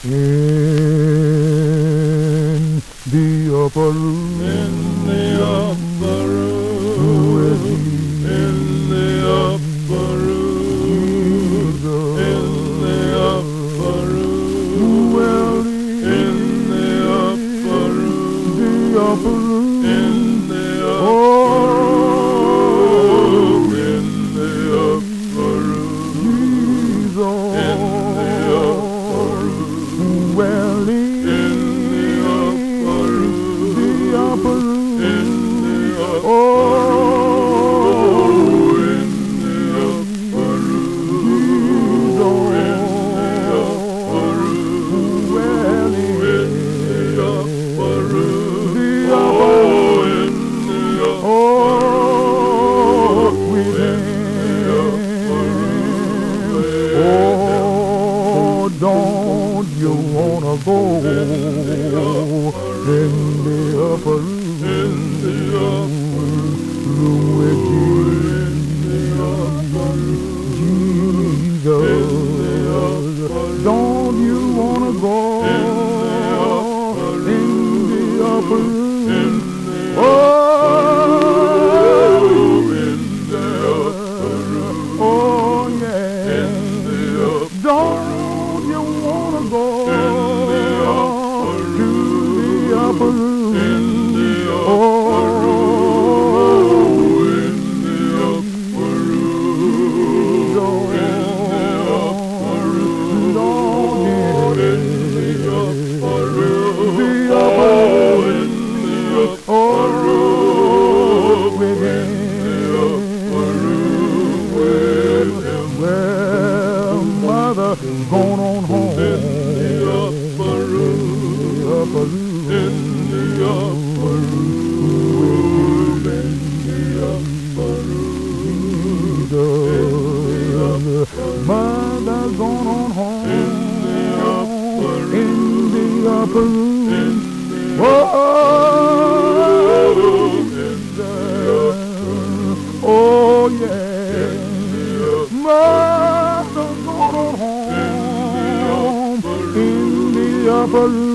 in the upper room, in the upper room, in the upper room, in the upper room, well, in the upper room, the upper room, in the upper oh, room, in the upper room, Jesus, in the upper room, well, in the upper room, the upper room, in the upper oh, in the upper room, Jesus, in the upper room, well, in the upper room, the oh, upper in the upper oh, room, within, oh, don't you wanna go in the upper room, room with Jesus? Don't you wanna go in the upper room? Oh, oh yeah. Don't you wanna go to the upper room? Oh, well, mother, gone on home in the upper room, in the upper room, in the upper room, mother, gone on home in the upper room, oh, oh yeah, mother, gone on home in the upper room.